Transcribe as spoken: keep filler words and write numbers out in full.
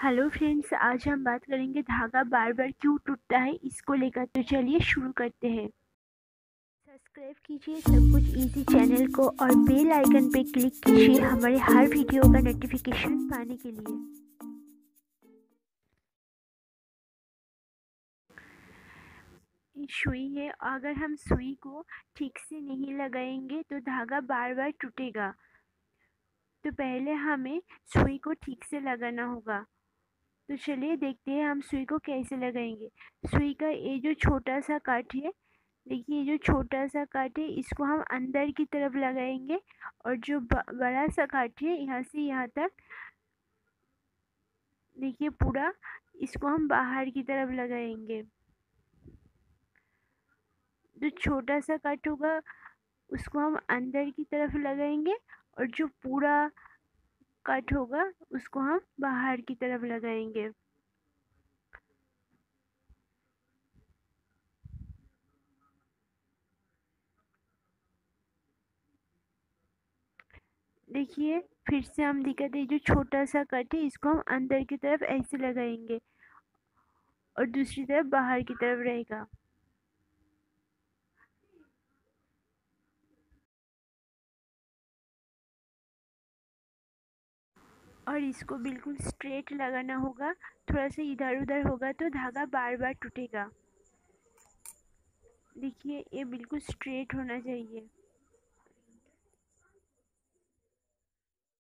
Hello friends, आज हम बात करेंगे धागा बार बार क्यों टूटता है इसको लेकर। तो चलिए शुरू करते हैं। सब्सक्राइब कीजिए सब कुछ इजी चैनल को और बेल आइकन पे क्लिक कीजिए हमारे हर वीडियो का नोटिफिकेशन पाने के लिए। सुई है, अगर हम सुई को ठीक से नहीं लगाएंगे तो धागा बार बार टूटेगा। तो पहले हमें सुई को ठीक से लगाना होगा। तो चलिए देखते हैं हम सुई को कैसे लगाएंगे। सुई का ये जो छोटा सा काट है, देखिए ये जो छोटा सा काट है इसको हम अंदर की तरफ लगाएंगे और जो बड़ा सा काट है यहाँ से यहाँ तक, देखिए पूरा इसको हम बाहर की तरफ लगाएंगे। जो छोटा सा कट होगा उसको हम अंदर की तरफ लगाएंगे और जो पूरा कट होगा उसको हम बाहर की तरफ लगाएंगे। देखिए फिर से हम दिखाते हैं, जो छोटा सा कट है इसको हम अंदर की तरफ ऐसे लगाएंगे और दूसरी तरफ बाहर की तरफ रहेगा। और इसको बिल्कुल स्ट्रेट लगाना होगा, थोड़ा सा इधर उधर होगा तो धागा बार बार टूटेगा। देखिए ये बिल्कुल स्ट्रेट होना चाहिए।